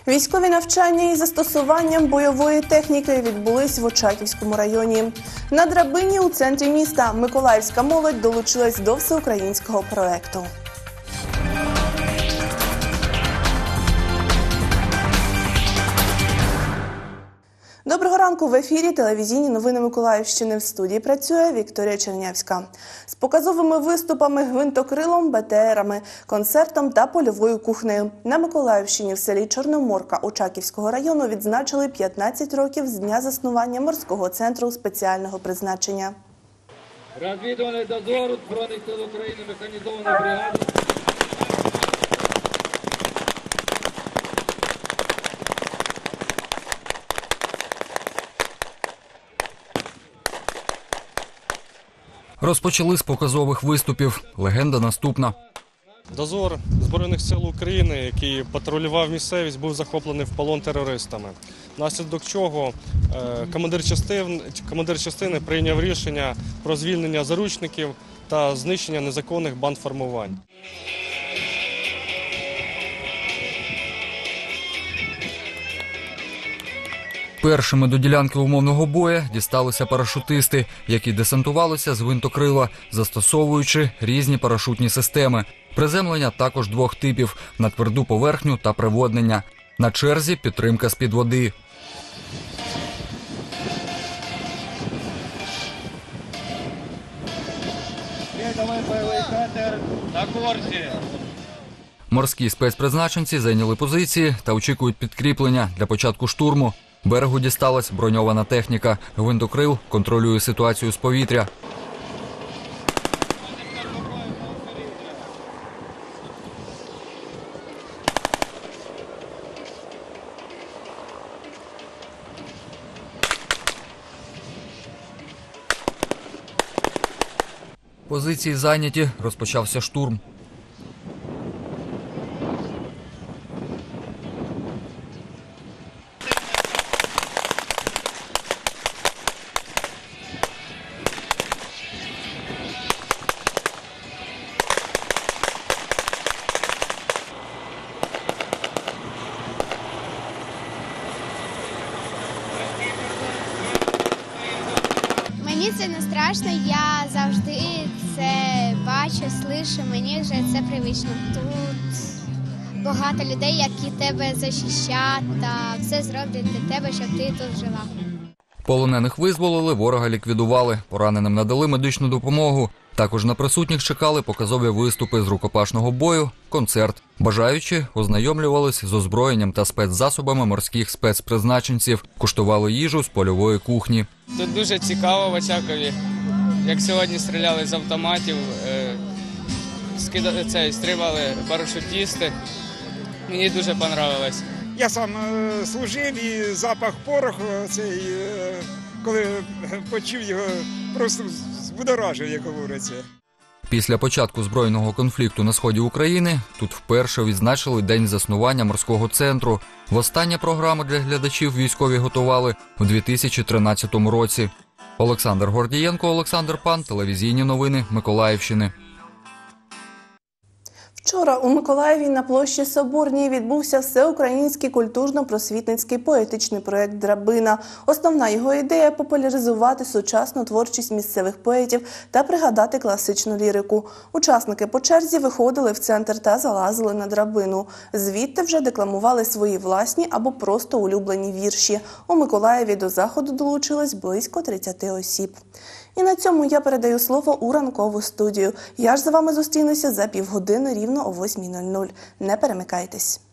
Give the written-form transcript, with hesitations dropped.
Військові навчання із застосуванням бойової техніки відбулись в Очаківському районі. На драбині у центрі міста миколаївська молодь долучилась до всеукраїнського проєкту. Доброго ранку! В ефірі телевізійні новини Миколаївщини. В студії працює Вікторія Чернявська. З показовими виступами, гвинтокрилом, БТРами, концертом та польовою кухнею. На Миколаївщині в селі Чорноморка Очаківського району відзначили 15 років з дня заснування морського центру спеціального призначення. Розвідувальний дозор Збройних сил України, механізована бригада. Розпочали з показових виступів. Легенда наступна. Дозор Збройних сил України, який патрулював місцевість, був захоплений в полон терористами. Внаслідок чого командир частини прийняв рішення про звільнення заручників та знищення незаконних бандформувань. Першими до ділянки умовного бою дісталися парашутисти, які десантувалися з гвинтокрила, застосовуючи різні парашутні системи. Приземлення також двох типів – на тверду поверхню та приводнення. На черзі підтримка з-під води. Морські спецпризначенці зайняли позиції та очікують підкріплення для початку штурму. Берегу дісталась броньована техніка. Гвинтокрил контролює ситуацію з повітря. Позиції зайняті, розпочався штурм. Мені це не страшно, я завжди це бачу, слышу, мені вже це привично. Тут багато людей, які тебе захищають та все зроблять для тебе, щоб ти тут жила. Полонених визволили, ворога ліквідували, пораненим надали медичну допомогу. Також на присутніх чекали показові виступи з рукопашного бою, концерт. Бажаючі ознайомлювались з озброєнням та спецзасобами морських спецпризначенців, куштували їжу з польової кухні. Тут дуже цікаво в Очакові, як сьогодні стріляли з автоматів, стрибали парашутісти. Мені дуже понравилось. Я сам служив і запах пороху, коли почув його, просто збудоражив, як говориться. Після початку збройного конфлікту на сході України тут вперше відзначили день заснування морського центру. Востаннє програму для глядачів військові готували у 2013 році. Олександр Гордієнко, Олександр Пан, телевізійні новини Миколаївщини. Вчора у Миколаєві на площі Соборній відбувся всеукраїнський культурно-просвітницький поетичний проєкт «Драбина». Основна його ідея – популяризувати сучасну творчість місцевих поетів та пригадати класичну лірику. Учасники по черзі виходили в центр та залазили на драбину. Звідти вже декламували свої власні або просто улюблені вірші. У Миколаєві до заходу долучилось близько 30 осіб. І на цьому я передаю слово у ранкову студію. Я ж з вами зустрінуся за півгодини рівно о 8:00. Не перемикайтесь.